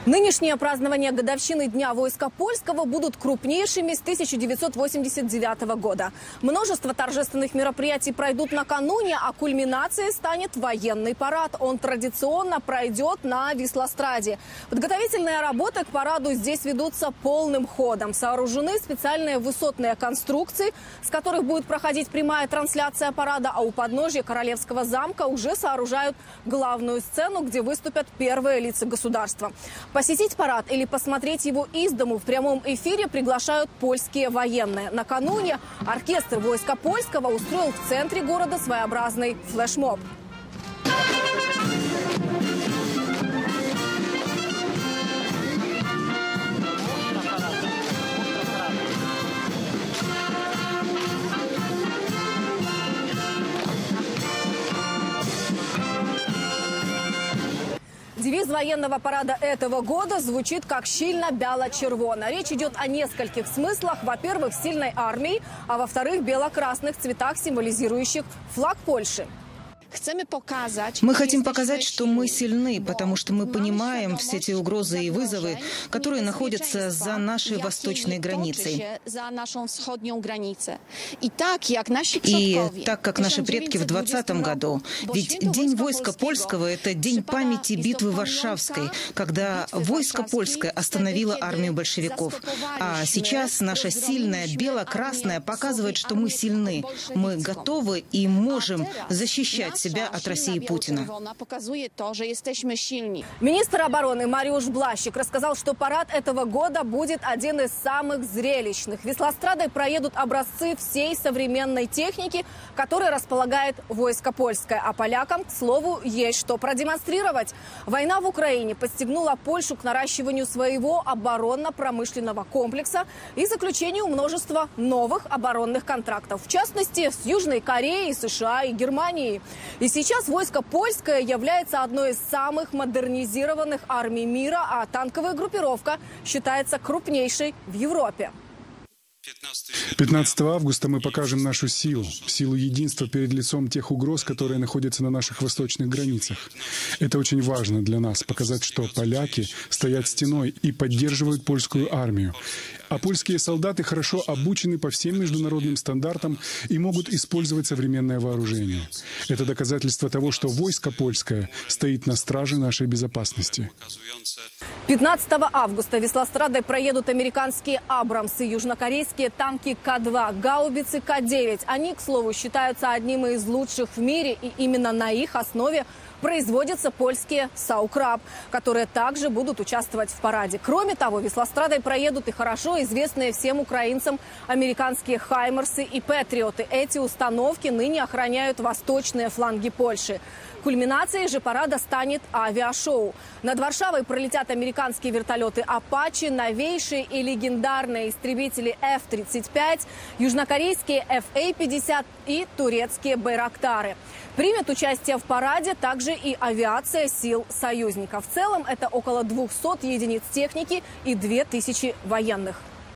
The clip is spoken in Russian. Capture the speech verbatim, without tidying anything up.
Нынешнее празднование годовщины Дня войска польского будут крупнейшими с тысяча девятьсот восемьдесят девятого года. Множество торжественных мероприятий пройдут накануне, а кульминацией станет военный парад. Он традиционно пройдет на Вислостраде. Подготовительные работы к параду здесь ведутся полным ходом. Сооружены специальные высотные конструкции, с которых будет проходить прямая трансляция парада, а у подножья Королевского замка уже сооружают главную сцену, где выступят первые лица государства. Посетить парад или посмотреть его из дому в прямом эфире приглашают польские военные. Накануне оркестр войска польского устроил в центре города своеобразный флешмоб. Девиз военного парада этого года звучит как «Щільно-бяло-червона». Речь идет о нескольких смыслах. Во-первых, сильной армии, а во-вторых, бело-красных цветах, символизирующих флаг Польши. Мы хотим показать, что мы сильны, потому что мы понимаем все те угрозы и вызовы, которые находятся за нашей восточной границей. И так как наши предки в двадцатом году, ведь День войска польского – это день памяти битвы Варшавской, когда войско польское остановило армию большевиков. А сейчас наша сильная бело-красная показывает, что мы сильны, мы готовы и можем защищать себя от России и Путина. Министр обороны Мариуш Блащик рассказал, что парад этого года будет один из самых зрелищных. Вислострадой проедут образцы всей современной техники, которой располагает войско польское. А полякам, к слову, есть что продемонстрировать. Война в Украине подстегнула Польшу к наращиванию своего оборонно-промышленного комплекса и заключению множества новых оборонных контрактов. В частности, с Южной Кореей, США и Германией. И сейчас войско польское является одной из самых модернизированных армий мира, а танковая группировка считается крупнейшей в Европе. пятнадцатого августа мы покажем нашу силу, силу единства перед лицом тех угроз, которые находятся на наших восточных границах. Это очень важно для нас, показать, что поляки стоят стеной и поддерживают польскую армию. А польские солдаты хорошо обучены по всем международным стандартам и могут использовать современное вооружение. Это доказательство того, что войско польское стоит на страже нашей безопасности. пятнадцатого августа Вислострадой проедут американские «Абрамсы», южнокорейские танки К два, гаубицы К девять. Они, к слову, считаются одним из лучших в мире, и именно на их основе производятся польские «Саукраб», которые также будут участвовать в параде. Кроме того, Вислострадой проедут и хорошо известные всем украинцам американские «Хаймерсы» и «Патриоты». Эти установки ныне охраняют восточные фланги Польши. Кульминацией же парада станет авиашоу. Над Варшавой пролетят американские вертолеты «Апачи», новейшие и легендарные истребители Эф тридцать пять, южнокорейские Эф А пятьдесят и турецкие «Байрактары». Примет участие в параде также и авиация сил союзников. В целом это около двухсот единиц техники и две тысячи военных.